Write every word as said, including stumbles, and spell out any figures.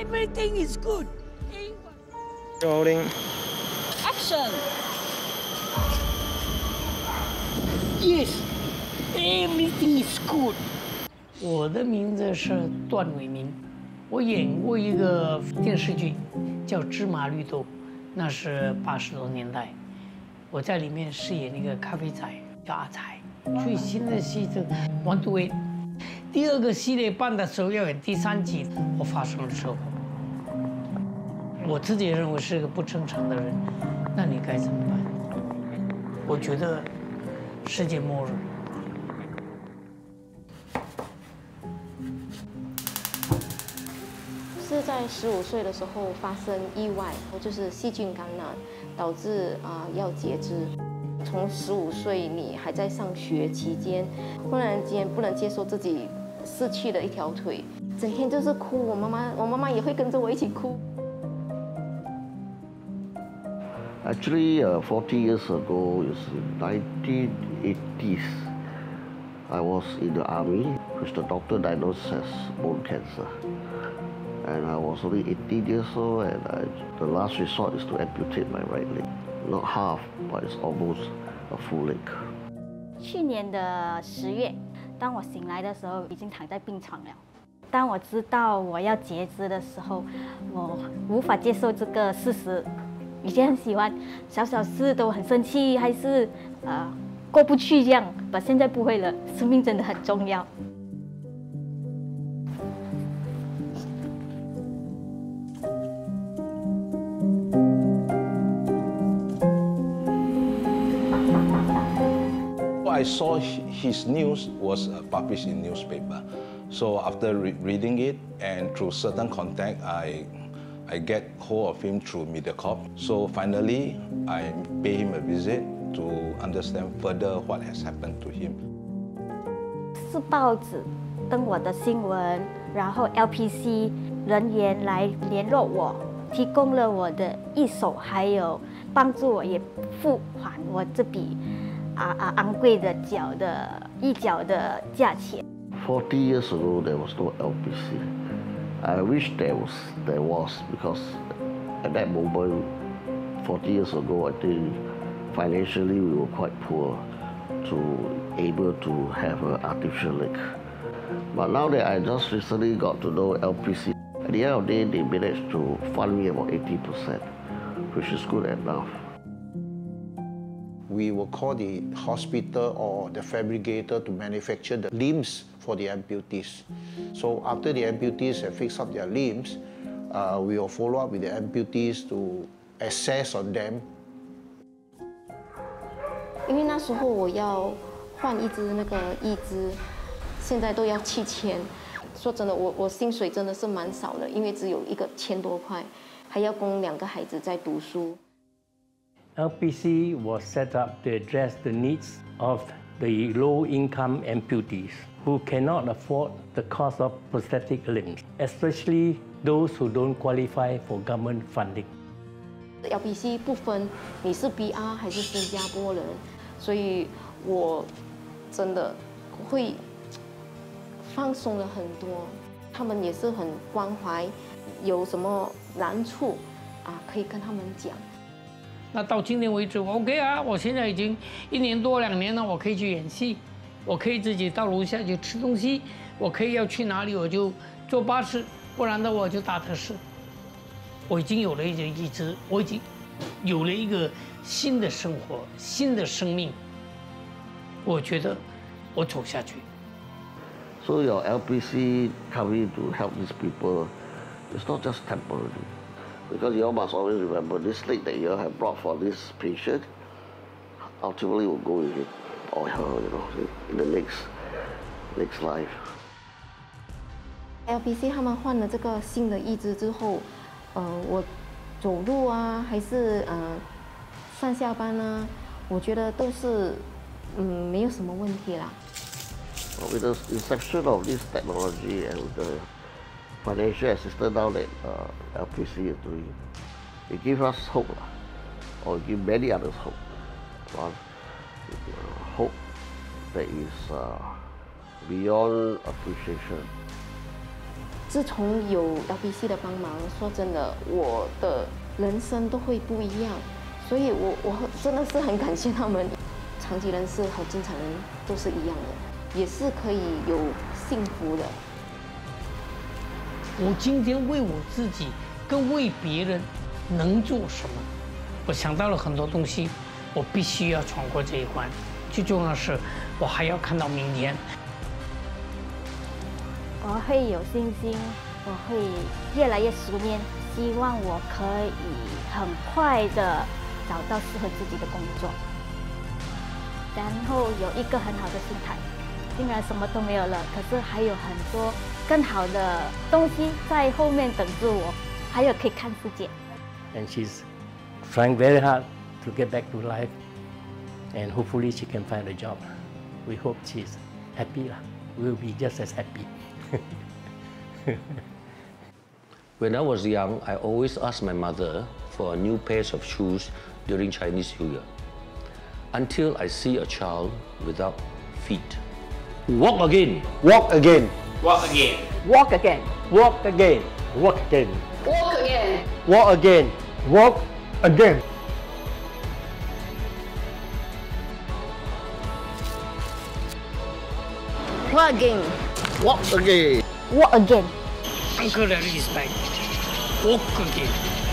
Everything is good. Rolling. Action. Yes, everything is good. 我的名字是段伟民，我演过一个电视剧，叫《芝麻绿豆》，那是八十多年代，我在里面饰演一个咖啡仔，叫阿财。最新的戏是《One to Eight》，第二个系列办的时候要演第三集，我发生了车祸。我自己认为是个不正常的人，那你该怎么办？我觉得世界末日。 是在十五岁的时候发生意外，就是细菌感染，导致啊、呃、要截肢。从十五岁你还在上学期间，忽然间不能接受自己失去了一条腿，整天就是哭。我妈妈，我妈妈也会跟着我一起哭。 Actually, uh, forty years ago, it's nineteen eighties. I was in the army, which the doctor diagnosed as bone cancer. And I was only eighteen years old, and I, the last resort is to amputate my right leg. Not half, but it's almost a full leg. 去年的十月，当我醒来的时候，已经躺在病床了。当我知道我要截肢的时候，我无法接受这个事实。 以前很喜欢，小小事都很生气，还是呃过不去这样，但现在不会了。生命真的很重要。 I saw his news was published in newspaper, so after re reading it and through certain contact, I. I get hold of him through MediaCorp. So finally, I pay him a visit to understand further what has happened to him. 是报纸登我的新闻，然后 L P C 人员来联络我，提供了我的一手，还有帮助我也付还我这笔啊啊昂贵的脚的一脚的价钱。 Forty years ago, there was no L P C. I wish there was, there was, because at that moment, forty years ago, I think financially we were quite poor to able to have an artificial leg. But now that I just recently got to know L P C, at the end of the day, they managed to fund me about eighty percent, which is good enough. We will call the hospital or the fabricator to manufacture the limbs for the amputees. So after the amputees have fixed up their limbs, uh, we will follow up with the amputees to assess on them. 因为那时候我要换一只那个义肢，现在都要七千。说真的，我我薪水真的是蛮少的，因为只有一个千多块，还要供两个孩子在读书。 L P C was set up to address the needs of the low-income amputees who cannot afford the cost of prosthetic limbs, especially those who don't qualify for government funding. L P C 不分你是 B R 还是新加坡人，所以我真的会放松了很多。他们也是很关怀，有什么难处啊，可以跟他们讲。 那到今天为止，我 OK 啊！我现在已经一年多两年了，我可以去演戏，我可以自己到楼下去吃东西，我可以要去哪里我就坐巴士，不然的话我就打特士。我已经有了一点意志，我已经有了一个新的生活，新的生命。我觉得我走下去。 So your L P C coming to help these people, it's not just temporary. Because you all must always remember this leg that you have brought for this patient ultimately will go with it or her, you know, in the next next life. L P C 他们换了这个新的义肢之后，呃，我走路啊，还是呃上下班啊，我觉得都是嗯没有什么问题啦。 With the inception of this technology and with the financial assistance now that uh, L P C is doing, it gives us hope, or it gives many others hope. One, uh, hope that is uh, beyond appreciation. 自从有 L P C 的帮忙，说真的，我的人生都会不一样。所以我我真的是很感谢他们。残疾人是和正常人都是一样的，也是可以有幸福的。 我今天为我自己跟为别人能做什么？我想到了很多东西，我必须要闯过这一关。最重要的是，我还要看到明天。 我会有信心，我会越来越熟练，希望我可以很快的找到适合自己的工作，然后有一个很好的心态。虽然什么都没有了，可是还有很多更好的东西在后面等着我，还有可以看世界。 And she's trying very hard to get back to life, and hopefully she can find a job. We hope she's happy lah. We'll be just as happy. When I was young, I always asked my mother for a new pair of shoes during Chinese New Year, until I see a child without feet. Walk again. Walk again. Walk again. Walk again. Walk again. Walk again. Walk again. Walk again. Walk again. Walk again. Walk again. Walk again. Uncle respect. Walk again.